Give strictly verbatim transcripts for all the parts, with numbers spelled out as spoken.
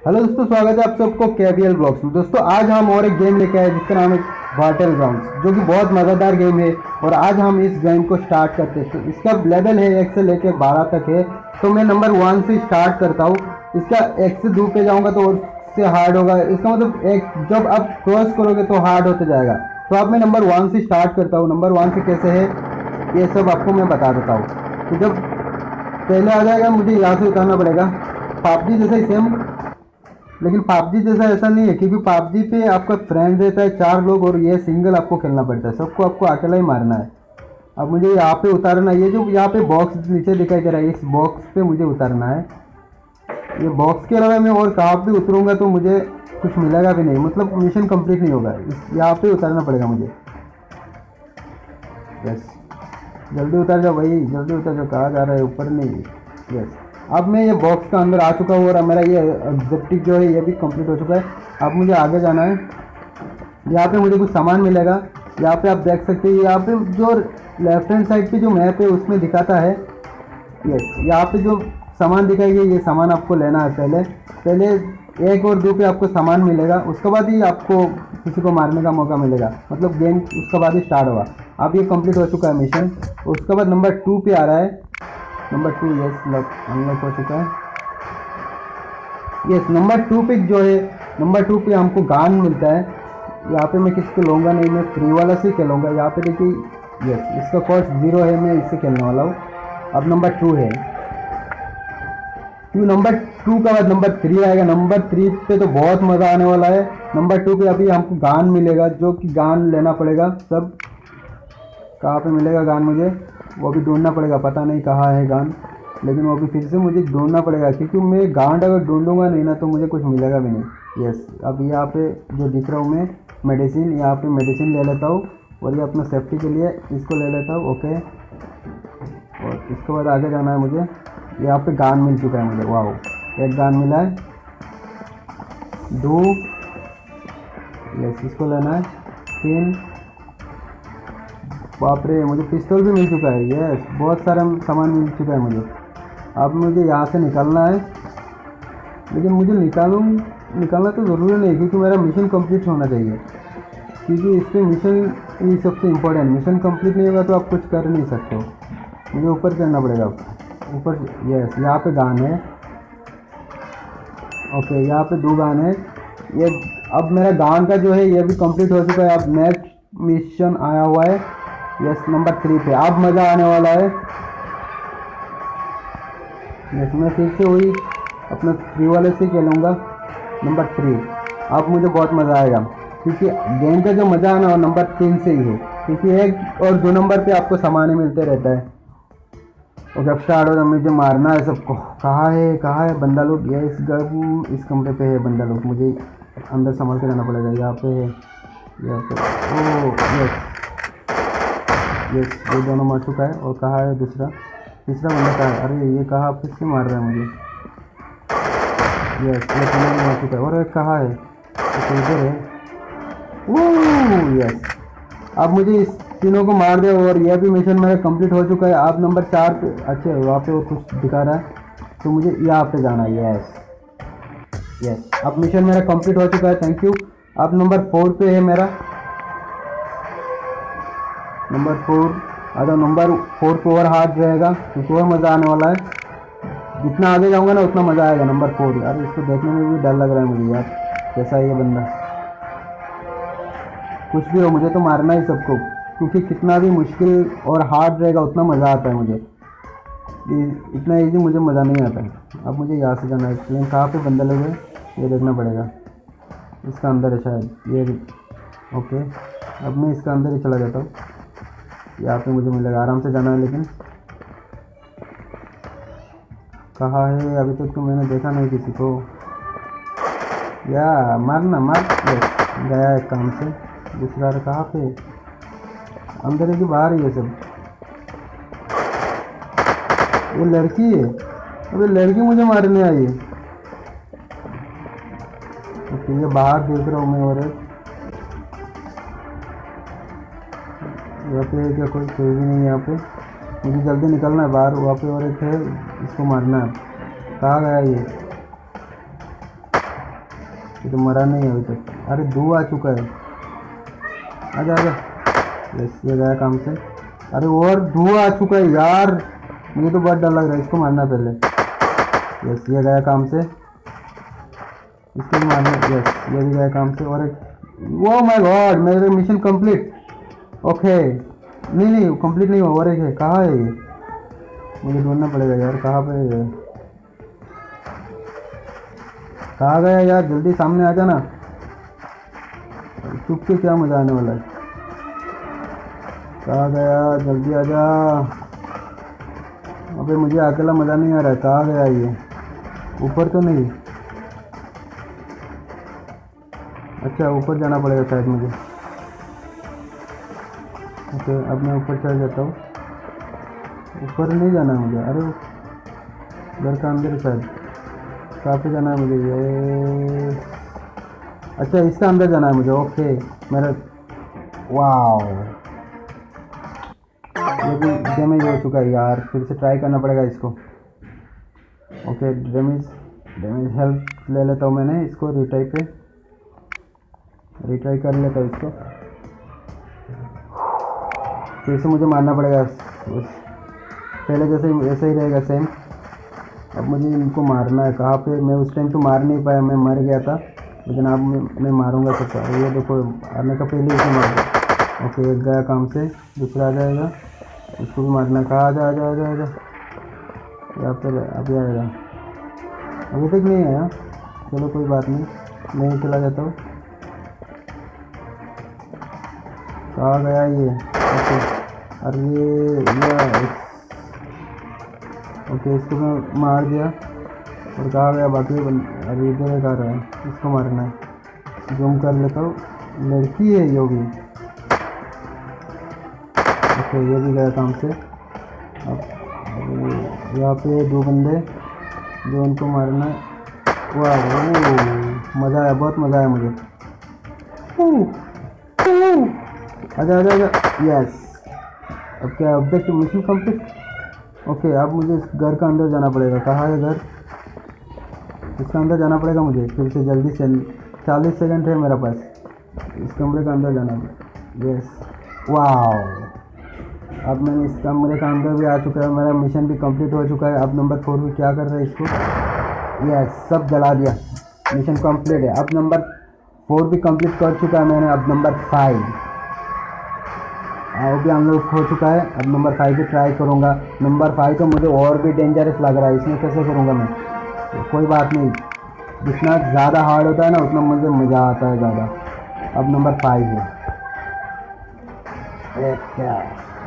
Hello दोस्तों, स्वागत है आप सबको केवीएल ब्लॉग्स में। दोस्तों आज हम और एक गेम लेके आए जिसका नाम है बैटल ग्राउंड्स, जो कि बहुत मज़ेदार गेम है। और आज हम इस गेम को स्टार्ट करते हैं। तो इसका लेवल है एक से लेकर बारह तक है। तो मैं नंबर वन से स्टार्ट करता हूँ। इसका एक से दो पे जाऊँगा तो उससे हार्ड होगा। इसका मतलब एक जब आप क्रॉस करोगे तो हार्ड होते जाएगा। तो अब मैं नंबर वन से स्टार्ट करता हूँ। नंबर वन से कैसे है ये सब आपको मैं बता देता हूँ। तो जब पहले आ जाएगा मुझे यहाँ से उतारना पड़ेगा। पबजी जैसा ही सेम, लेकिन पबजी जैसा ऐसा नहीं है, क्योंकि पबजी पे आपका फ्रेंड रहता है चार लोग और ये सिंगल आपको खेलना पड़ता है। सबको आपको अकेला ही मारना है। अब मुझे यहाँ पे उतारना है। ये जो यहाँ पे बॉक्स नीचे दिखाई दे रहा है, इस बॉक्स पे मुझे उतारना है। ये बॉक्स के अलावा मैं और कहाँ पे उतरूँगा तो मुझे कुछ मिलेगा भी नहीं, मतलब मिशन कंप्लीट नहीं होगा। इस यहाँ पे उतारना पड़ेगा मुझे। यस, जल्दी उतर जाओ भाई, जल्दी उतर जाओ। कहाँ जा रहा है? ऊपर नहीं। यस, अब मैं ये बॉक्स का अंदर आ चुका हूँ और मेरा ये ऑब्जेक्टिव जो है ये भी कंप्लीट हो चुका है। अब मुझे आगे जाना है। यहाँ पे मुझे कुछ सामान मिलेगा। यहाँ पे आप देख सकते हैं, यहाँ पे जो लेफ्ट हैंड साइड पे जो मैप है उसमें दिखाता है। यस, यहाँ पे जो सामान दिखाएगी ये सामान आपको लेना है। पहले पहले एक और दो पे आपको सामान मिलेगा, उसके बाद ही आपको किसी को मारने का मौका मिलेगा, मतलब गेम उसके बाद ही स्टार्ट होगा। अब ये कंप्लीट हो चुका है मिशन। उसके बाद नंबर टू पे आ रहा है। नंबर टू, यस, अनलॉक हो चुका है। यस, नंबर टू पे जो है, नंबर टू पे हमको गान मिलता है। यहाँ पे मैं किसको लूँगा नहीं, मैं फ्री वाला से खेलूँगा। यहाँ पे देखिए, यस, इसका कॉस्ट जीरो है, मैं इससे खेलने वाला हूँ। अब नंबर टू है। टू नंबर टू का बाद नंबर थ्री आएगा। नंबर थ्री पे तो बहुत मज़ा आने वाला है। नंबर टू पे अभी हमको गान मिलेगा, जो कि गान लेना पड़ेगा। सब कहाँ पे मिलेगा गान मुझे वो भी ढूंढना पड़ेगा, पता नहीं कहाँ है गान, लेकिन वो भी फिर से मुझे ढूंढना पड़ेगा, क्योंकि मैं गांड अगर ढूंढूंगा नहीं ना तो मुझे कुछ मिलेगा भी नहीं। यस, अब यहाँ पे जो दिख रहा हूँ मैं मेडिसिन, यहाँ पे मेडिसिन ले लेता हूँ और ये अपना सेफ्टी के लिए इसको ले लेता हूँ। ओके, और इसके बाद आगे जाना है मुझे। यहाँ पे गान मिल चुका है मुझे। वाह, एक गान मिला है। दो, यस, इसको लेना है। तीन, बाप रे, मुझे पिस्तौल भी मिल चुका है। यस, बहुत सारा सामान मिल चुका है मुझे। अब मुझे यहाँ से निकलना है, लेकिन मुझे निकालूँ निकालना तो ज़रूरी नहीं, क्योंकि मेरा मिशन कंप्लीट होना चाहिए। क्योंकि इस पर मिशन ये सबसे इम्पोर्टेंट, मिशन कंप्लीट नहीं होगा तो आप कुछ कर नहीं सकते हो। मुझे ऊपर चढ़ना पड़ेगा, ऊपर। यस, यहाँ पे गान है। ओके, यहाँ पे दो गान है। ये अब मेरा गान का जो है ये भी कंप्लीट हो चुका है। अब नेक्स्ट मिशन आया हुआ है, यस, नंबर थ्री पे। अब मज़ा आने वाला है। यस, मैं फिर से वही अपना थ्री वाले से खेलूँगा, नंबर थ्री। अब मुझे बहुत मज़ा आएगा, क्योंकि गेम का जो मज़ा आना वो नंबर तीन से ही है, क्योंकि एक और दो नंबर पे आपको सामान मिलते रहता है। और जब स्टार्ट हो जब मुझे मारना है सबको। कहाँ है कहाँ है बंदा लोग? ये इस घर, इस कमरे पे है बंदा लोग। मुझे अंदर संभाल के जाना पड़ेगा। यहाँ पे है, यहाँ पे। ओह यस, यस, ये दोनों मर चुका है। और कहाँ है दूसरा? तीसरा बंदा कहाँ है? अरे ये कहाँ फिर से मार रहा है मुझे। यस, ये तीनों मर चुका है। और एक कहाँ है? तो इधर है। ओह यस, अब मुझे इस तीनों को मार दे और यह भी मिशन मेरा कंप्लीट हो चुका है। अब नंबर चार पे, अच्छा वहाँ पे और कुछ दिखा रहा है, तो मुझे यहाँ पे जाना है। यस, यस, अब मिशन मेरा कंप्लीट हो चुका है। Thank you. अब नंबर फोर पे है मेरा। नंबर फोर, अगर नंबर फोर पे और हार्ड रहेगा तो और मज़ा आने वाला है। जितना आगे जाऊंगा ना उतना मज़ा आएगा। नंबर फोर, यार इसको देखने में भी डर लग रहा है मुझे यार, कैसा है ये बंदा। कुछ भी हो, मुझे तो मारना ही सबको, क्योंकि कितना भी मुश्किल और हार्ड रहेगा उतना मज़ा आता है मुझे। इतना इजी मुझे मज़ा नहीं आता है। अब मुझे यहाँ से जाना है, लेकिन कहाँ पे बंदा लोग है ये देखना पड़ेगा। इसका अंदर है शायद ये। ओके, अब मैं इसका अंदर ही चला जाता हूँ। यहाँ पे मुझे मिलेगा, आराम से जाना है। लेकिन कहाँ है? अभी तक तो मैंने देखा नहीं किसी को। या मारना मार। गया एक काम से। दूसरा कहाँ पे? अंदर है कि बाहर है? ये सब ये लड़की है। अबे लड़की मुझे मारने आई है। ओके, ये बाहर देख रहा हूँ मैं। और यहाँ पे क्या कोई कोई भी नहीं है यहाँ पे। मुझे जल्दी निकलना है बाहर। वहाँ पे और एक है, इसको मारना है। कहाँ गया ये? ये तो मरा नहीं है अभी तक। अरे दो आ चुका है, आजा आजा। यस ये गया काम से। अरे और दो आ चुका है यार, मुझे तो बहुत डर लग रहा है, इसको मारना पहले। यस ये गया काम से, इसको भी मारना। यस ये भी गया काम से। और एक, वो माय गॉड, मेरा मिशन कंप्लीट। ओके नहीं नहीं कंप्लीट नहीं हुआ, और एक है। कहाँ है ये, मुझे ढूंढना पड़ेगा यार, कहाँ पे है, कहाँ गया यार, जल्दी सामने आ जाना। चुप के क्या मजा आने वाला है, कहाँ गया, जल्दी आ जा। अबे मुझे अकेला मज़ा नहीं आ रहा है, कहाँ गया ये, ऊपर तो नहीं। अच्छा ऊपर जाना पड़ेगा शायद मुझे। ओके अब मैं ऊपर चढ़ जाता हूँ। ऊपर नहीं जाना है मुझे, अरे घर का अंदर शायद। कहाँ पे जाना है मुझे ये, अच्छा इसका अंदर जाना है मुझे। ओके मेरा, वाह ये भी डैमेज हो चुका है यार, फिर से ट्राई करना पड़ेगा इसको। ओके डैमेज डैमेज हेल्प ले लेता हूँ मैंने इसको, रिट्राई पे रिट्राई कर लेता हूँ इसको। फिर से मुझे मारना पड़ेगा, पहले जैसे ऐसे ही रहेगा सेम। अब मुझे इनको मारना है, कहाँ पे, मैं उस टाइम तो मार नहीं पाया, मैं मर गया था, लेकिन अब मैं, मैं मारूंगा सबका। ये देखो आने का पहले इसे मार दो। ओके एक गया काम से, दूसरा आ जाएगा, इसको भी मारना। कहाँ आ जा आ जा आ जा आ जा, यहाँ पर अभी आएगा, अभी तक नहीं आया, चलो कोई बात नहीं, मैं ही चला जाता हूँ। कहाँ गया ये, ओके अरे ये, ओके इसको मैं मार दिया। और कहाँ गया बाकी बन, अरे इधर कहाँ रहा है, इसको मारना है। जूम कर लेता हूँ, लड़की है ये भी। ओके ये भी गया काम से। अब यहाँ पे दो बंदे, जो उनको मारना है। वाह मज़ा आया, बहुत मज़ा आया मुझे। आजा आजा आजा, यस। अब क्या ऑब्जेक्ट मिशन कंप्लीट। ओके अब मुझे इस घर का अंदर जाना पड़ेगा। कहाँ है घर, इसका अंदर जाना पड़ेगा मुझे फिर से जल्दी से। चालीस सेकंड है मेरे पास, इस कमरे का अंदर जाना है। यस वाह अब मैंने इस कमरे का अंदर भी आ चुका है, मेरा मिशन भी कंप्लीट हो चुका है। अब नंबर फोर भी क्या कर रहा है इसको, यस सब जला दिया, मिशन कंप्लीट है। अब नंबर फोर भी कंप्लीट कर चुका है मैंने। अब नंबर फाइव वो भी हम लोग हो चुका है। अब नंबर फाइव भी ट्राई करूँगा। नंबर फाइव तो मुझे और भी डेंजरस लग रहा है, इसमें कैसे करूँगा मैं, तो कोई बात नहीं, जितना ज़्यादा हार्ड होता है ना उतना मुझे मज़ा आता है ज़्यादा। अब नंबर फाइव है, क्या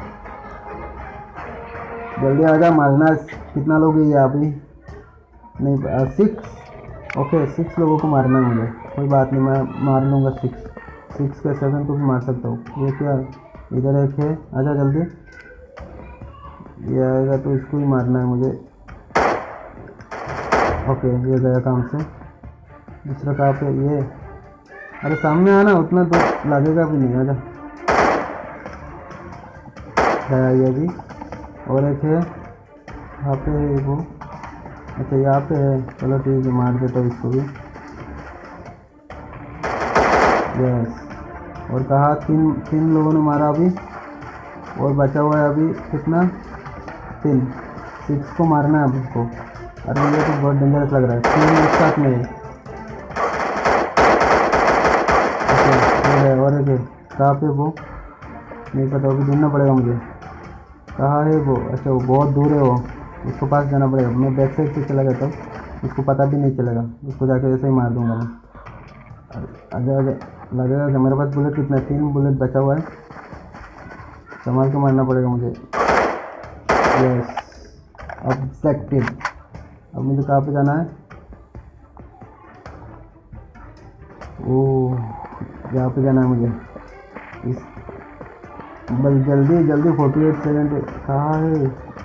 जल्दी आ जा, मारना। कितना लोग है अभी, नहीं सिक्स। ओके सिक्स लोगों को मारना है मुझे, कोई बात नहीं मैं मार लूँगा। सिक्स सिक्स का सेवन को भी मार सकता हूँ। ये क्या, इधर एक है, आजा जल्दी। ये आएगा तो इसको ही मारना है मुझे। ओके ये गया काम से। दूसरा कहाँ पे, ये अरे सामने आना, उतना तो लगेगा भी नहीं, आजा। गया ये भी। और एक है, यहाँ पे है वो, अच्छा यहाँ पे है, चलो ठीक है मार देता हूँ इसको भी। यस और कहा तीन तीन लोगों ने मारा अभी, और बचा हुआ है अभी कितना, तीन। सिक्स को मारना है अब इसको। अरे मुझे तो बहुत डेंजरस लग रहा है, तीन एक साथ में। ओके और एक है, कहाँ पे वो नहीं पता, अभी ढूंढना पड़ेगा मुझे। कहाँ है वो, अच्छा वो बहुत दूर है, वो उसको पास जाना पड़ेगा। मैं बैक साइड से चला जाता हूँ, उसको पता भी नहीं चलेगा, उसको जाके ऐसे ही मार दूंगा मैं। अरे अरे लगेगा कि मेरे पास बुलेट कितना, तीन बुलेट बचा हुआ है, संभाल के मारना पड़ेगा मुझे। Yes objective. अब मुझे कहाँ पे जाना है, ओह यहाँ पे जाना है मुझे। इस बस जल्दी जल्दी, फोर्टी एट सेकेंड कहाँ है,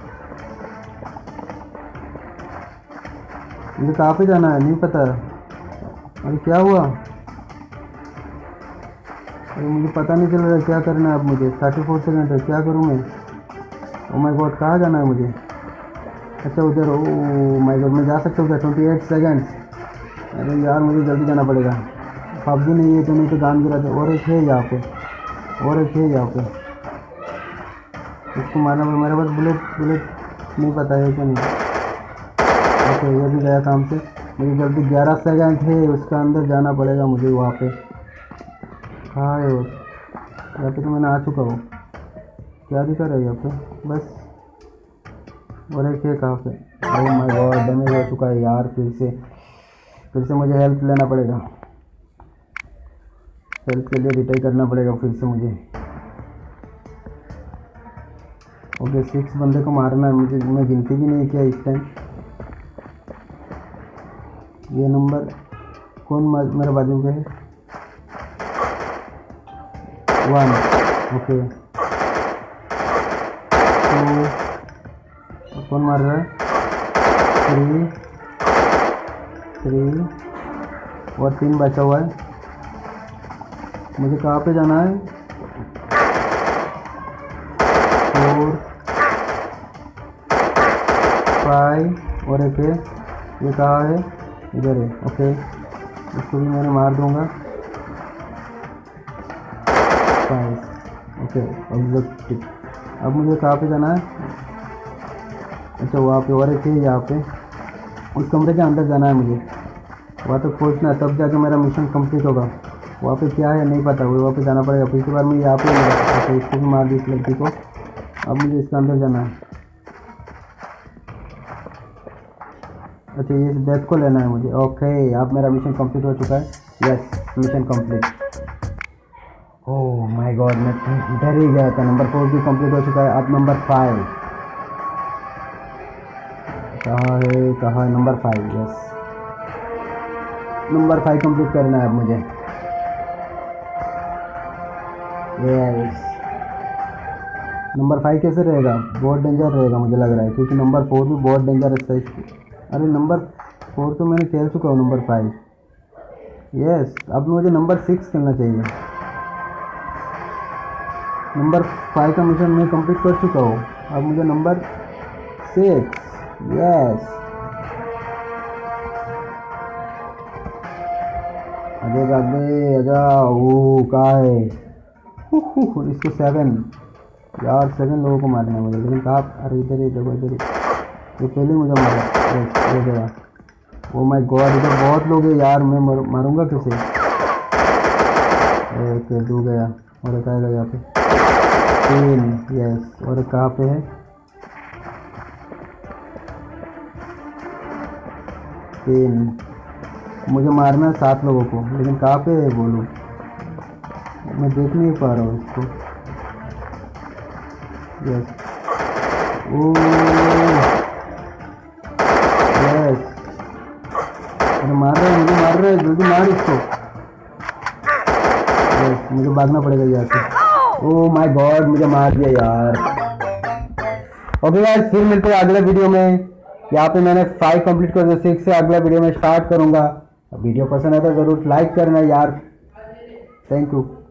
मुझे कहाँ पे जाना है नहीं पता। अरे क्या हुआ, अरे मुझे पता नहीं चल रहा है क्या करना है अब मुझे। थर्टी फोर सेकेंड है, क्या करूँ मैं। ओ माय गॉड कहाँ जाना है मुझे, अच्छा उधर। ओ माय गॉड मैं जा सकता हूँ क्या, ट्वेंटी एट सेकेंड्स। अरे यार मुझे जल्दी जाना पड़ेगा, पबजी नहीं है तो नहीं तो जान गिरा था। और एक है यहाँ पे, और एक है यहाँ पे, इसको मारना पड़ेगा। मेरे पास बुलेट बुलेट नहीं पता है कि नहीं। ओके ये भी गया काम से। मुझे जल्दी ग्यारह सेकंड है उसका अंदर जाना पड़ेगा मुझे वहाँ पे। हाँ है वो, यहाँ पे तो मैंने आ चुका हूँ। क्या दिखा रहा है यहाँ पे बस। और एक है कहाँ पे। ओह माय गॉड डैमेज हो चुका है यार। फिर से फिर से मुझे हेल्प लेना पड़ेगा। हेल्प के लिए रिटाई करना पड़ेगा फिर से मुझे। ओके सिक्स बंदे को मारना है मुझे, मैं गिनती भी नहीं किया इस टाइम। ये नंबर कौन मेरे बाजू पे है? वन। ओके टू, कौन मार रहा है? थ्री थ्री और तीन बचा हुआ है। मुझे कहाँ पे जाना है? फोर फाइव और एक है, ये कहाँ है? इधर है। ओके इसको भी मैंने मार दूंगा। फाइव। Okay objective. अब मुझे कहाँ पे जाना है? अच्छा वहाँ पे और एक है, यहाँ पे उस कमरे के अंदर जाना है मुझे। वहाँ तक पहुँचना है तब जाके मेरा मिशन कंप्लीट होगा। वहाँ पे क्या है नहीं पता, वहाँ पे जाना पड़ेगा। पिछली बार मैं यहाँ पे मिला तो इसको भी मार दी इस लड़की को। अब मुझे इसके अंदर जाना है। अच्छा ये डेथ को लेना है मुझे। ओके अब मेरा मिशन कंप्लीट हो चुका है। Yes mission complete. Oh my god मैं डर ही गया था। नंबर फोर भी कंप्लीट हो चुका है। अब नंबर फाइव कहाँ है? कहाँ है number five? Yes number five complete करना है अब मुझे। यस नंबर फाइव कैसे रहेगा? बहुत डेंजर रहेगा मुझे लग रहा है, क्योंकि नंबर फोर भी बहुत डेंजरस है। अरे नंबर फोर तो मैंने खेल चुका हूँ। नंबर फाइव यस अब मुझे नंबर सिक्स खेलना चाहिए। नंबर फाइव का मिशन मैं कंप्लीट कर चुका हूँ। अब मुझे नंबर सिक्स। यस अरे बाबे आजा। वो कहाँ है? इसको सेवन यार सेवन लोगों को मारना है मुझे, लेकिन कहाँ? अरे इधर ही देखो, इधर ही ये पहले मुझे मारा। ये गया। ओ माय गॉड इधर बहुत लोग हैं यार, मैं मर, मारूंगा कैसे? एक दो गया और एक आएगा यहाँ पे। तीन। यस और एक कहाँ पे है? तीन। मुझे मारना है सात लोगों को, लेकिन कहाँ पे है वो लोग? मैं देख नहीं पा रहा हूँ इसको। यस ओ यस अरे मार रहे हैं मुझे, मार रहे हैं, जल्दी मार इसको। यस मुझे भागना पड़ेगा यहाँ से। ओह माय गॉड मुझे मार दिया यार। ओके यार फिर मिलते हैं अगले वीडियो में। यहाँ पे मैंने फाइव कंप्लीट कर दिया, सिक्स से अगला वीडियो में स्टार्ट करूँगा। वीडियो पसंद है तो ज़रूर लाइक करना यार। Thank you.